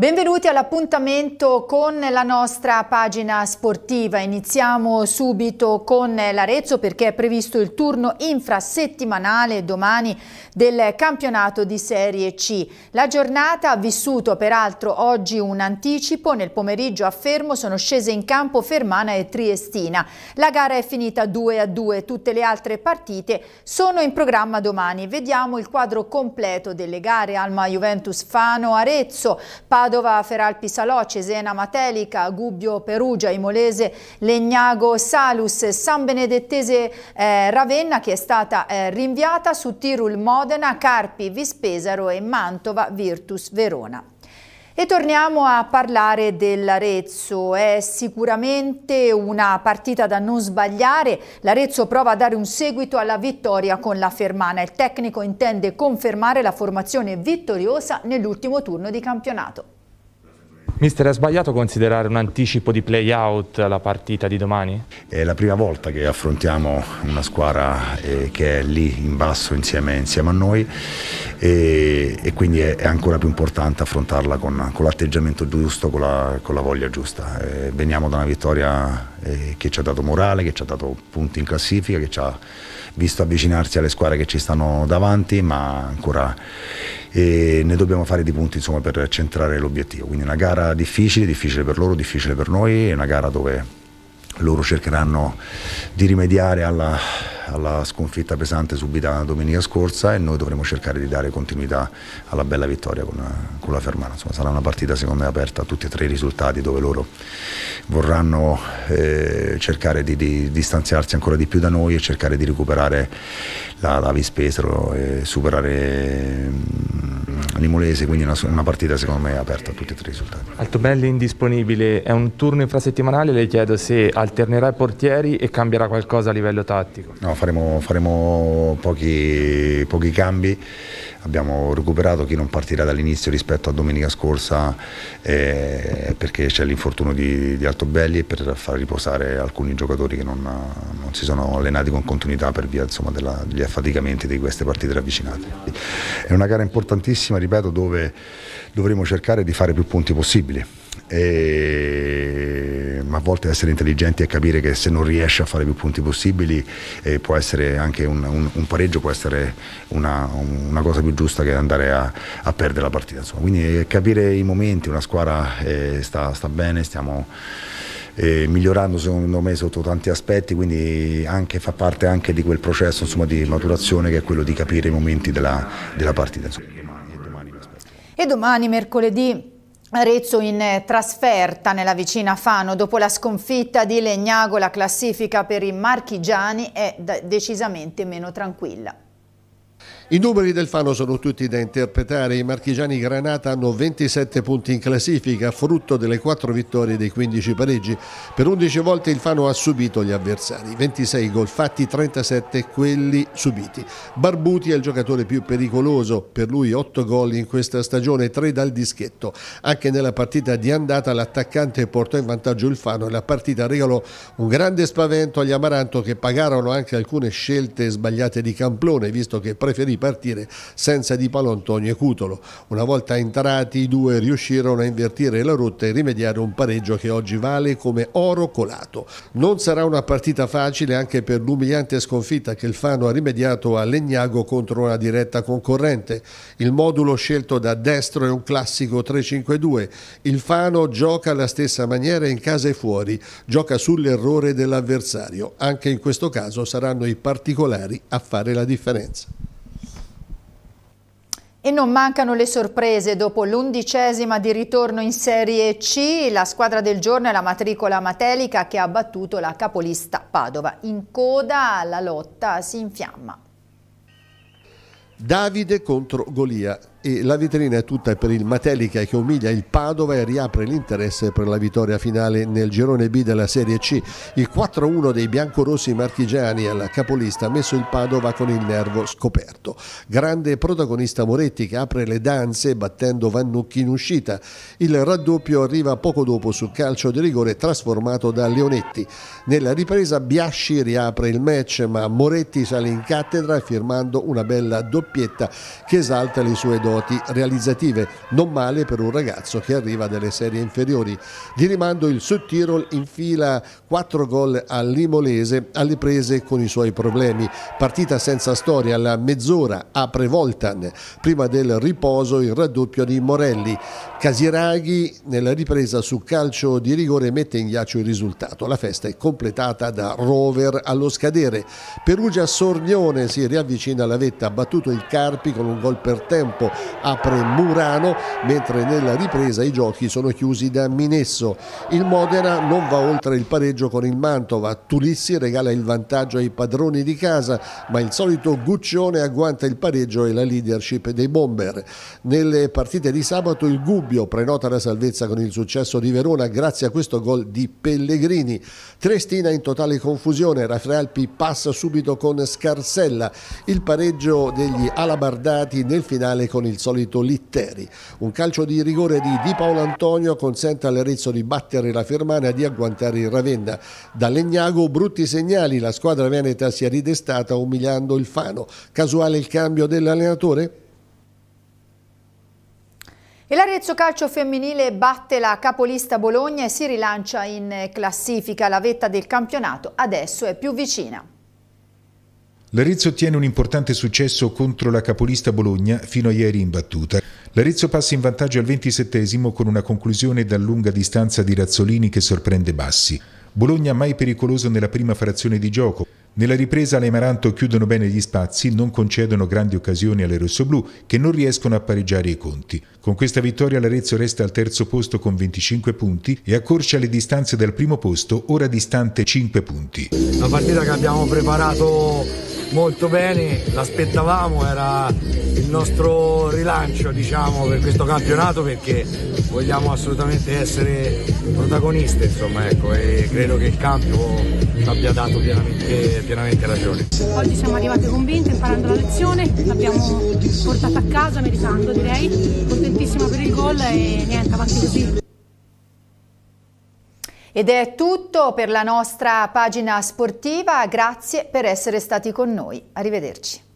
Benvenuti all'appuntamento con la nostra pagina sportiva. Iniziamo subito con l'Arezzo perché è previsto il turno infrasettimanale domani del campionato di Serie C. La giornata ha vissuto peraltro oggi un anticipo. Nel pomeriggio a Fermo sono scese in campo Fermana e Triestina. La gara è finita 2-2, tutte le altre partite sono in programma domani. Vediamo il quadro completo delle gare: Alma Juventus Fano, Arezzo, Padova Feralpi Salò, Cesena Matelica, Gubbio Perugia, Imolese Legnago Salus, San Benedettese Ravenna che è stata rinviata, su Tirul Modena, Carpi Vispesaro e Mantova Virtus Verona. E torniamo a parlare dell'Arezzo. È sicuramente una partita da non sbagliare. L'Arezzo prova a dare un seguito alla vittoria con la Fermana. Il tecnico intende confermare la formazione vittoriosa nell'ultimo turno di campionato. Mister, è sbagliato considerare un anticipo di play-out alla partita di domani? È la prima volta che affrontiamo una squadra che è lì in basso insieme a noi e quindi è ancora più importante affrontarla con l'atteggiamento giusto, con la voglia giusta. Veniamo da una vittoria che ci ha dato morale, che ci ha dato punti in classifica, che ci ha visto avvicinarsi alle squadre che ci stanno davanti, ma ancora ne dobbiamo fare di punti, insomma, per centrare l'obiettivo. Quindi una gara difficile per loro, difficile per noi, è una gara dove loro cercheranno di rimediare alla sconfitta pesante subita domenica scorsa e noi dovremo cercare di dare continuità alla bella vittoria con la Fermana. Insomma, sarà una partita secondo me aperta a tutti e tre i risultati, dove loro vorranno cercare di distanziarsi ancora di più da noi e cercare di recuperare la Vispesaro e superare l'Imolese, quindi una partita secondo me aperta a tutti e tre i risultati. Altobelli indisponibile, è un turno infrasettimanale, le chiedo se alternerà i portieri e cambierà qualcosa a livello tattico. No, faremo pochi cambi. Abbiamo recuperato chi non partirà dall'inizio rispetto a domenica scorsa perché c'è l'infortunio di Altobelli e per far riposare alcuni giocatori che non si sono allenati con continuità per via, insomma, degli affaticamenti di queste partite ravvicinate. È una gara importantissima, ripeto, dove dovremo cercare di fare più punti possibili. Ma a volte essere intelligenti e capire che se non riesce a fare più punti possibili può essere anche un pareggio, può essere una cosa più giusta che andare a perdere la partita, insomma. Quindi capire i momenti, una squadra sta bene, stiamo migliorando secondo me sotto tanti aspetti, quindi fa parte anche di quel processo, insomma, di maturazione, che è quello di capire i momenti della partita, insomma. E domani mercoledì Arezzo in trasferta nella vicina Fano. Dopo la sconfitta di Legnago, la classifica per i marchigiani è decisamente meno tranquilla. I numeri del Fano sono tutti da interpretare. I marchigiani Granata hanno 27 punti in classifica, frutto delle 4 vittorie dei 15 pareggi. Per 11 volte il Fano ha subito gli avversari, 26 gol fatti, 37 quelli subiti. Barbuti è il giocatore più pericoloso, per lui 8 gol in questa stagione, 3 dal dischetto. Anche nella partita di andata l'attaccante portò in vantaggio il Fano e la partita regalò un grande spavento agli Amaranto, che pagarono anche alcune scelte sbagliate di Camplone, visto che preferì partire senza Di Palo, Antonio e Cutolo. Una volta entrati i due riuscirono a invertire la rotta e rimediare un pareggio che oggi vale come oro colato. Non sarà una partita facile anche per l'umiliante sconfitta che il Fano ha rimediato a Legnago contro una diretta concorrente. Il modulo scelto da Destro è un classico 3-5-2. Il Fano gioca alla stessa maniera in casa e fuori, gioca sull'errore dell'avversario. Anche in questo caso saranno i particolari a fare la differenza. E non mancano le sorprese. Dopo l'11ª di ritorno in Serie C, la squadra del giorno è la Matricola Matelica, che ha battuto la capolista Padova. In coda la lotta si infiamma. Davide contro Golia. e la vetrina è tutta per il Matelica, che umilia il Padova e riapre l'interesse per la vittoria finale nel girone B della Serie C. Il 4-1 dei biancorossi marchigiani al capolista ha messo il Padova con il nervo scoperto. Grande protagonista Moretti, che apre le danze battendo Vannucchi in uscita. Il raddoppio arriva poco dopo su calcio di rigore trasformato da Leonetti. Nella ripresa Biasci riapre il match, ma Moretti sale in cattedra firmando una bella doppietta che esalta le sue doti doti realizzative, non male per un ragazzo che arriva dalle serie inferiori. Di rimando il Südtirol infila 4 gol all'Imolese alle prese con i suoi problemi. Partita senza storia, alla mezz'ora apre Voltan, prima del riposo il raddoppio di Morelli. Casiraghi nella ripresa su calcio di rigore mette in ghiaccio il risultato. La festa è completata da Rover allo scadere. Perugia-Sornione si riavvicina alla vetta, ha battuto il Carpi con un gol per tempo, apre Murano, mentre nella ripresa i giochi sono chiusi da Minesso. Il Modena non va oltre il pareggio con il Mantova, Tulissi regala il vantaggio ai padroni di casa, ma il solito Guccione agguanta il pareggio e la leadership dei Bomber. Nelle partite di sabato il Gubbio prenota la salvezza con il successo di Verona grazie a questo gol di Pellegrini. Triestina in totale confusione, Raffaelpi passa subito con Scarsella, il pareggio degli alabardati nel finale con il solito Litteri. Un calcio di rigore di Paolo Antonio consente all'Arezzo di battere la Fermana e di agguantare il Ravenna. Da Legnago brutti segnali, la squadra veneta si è ridestata umiliando il Fano. Casuale il cambio dell'allenatore? E l'Arezzo Calcio Femminile batte la capolista Bologna e si rilancia in classifica. La vetta del campionato adesso è più vicina. L'Arezzo ottiene un importante successo contro la capolista Bologna, fino a ieri imbattuta. L'Arezzo passa in vantaggio al 27esimo con una conclusione da lunga distanza di Razzolini che sorprende Bassi. Bologna mai pericoloso nella prima frazione di gioco. Nella ripresa le Amaranto chiudono bene gli spazi, non concedono grandi occasioni alle rossoblù che non riescono a pareggiare i conti. Con questa vittoria l'Arezzo resta al terzo posto con 25 punti e accorcia le distanze dal primo posto, ora distante 5 punti. Una partita che abbiamo preparato molto bene, l'aspettavamo, era il nostro rilancio, diciamo, per questo campionato, perché vogliamo assolutamente essere protagoniste, insomma, ecco, e credo che il campo abbia dato pienamente ragione. Oggi siamo arrivati convinti, imparando la lezione, l'abbiamo portata a casa meritando, direi, contentissima per il gol e niente, avanti così. Ed è tutto per la nostra pagina sportiva, grazie per essere stati con noi, arrivederci.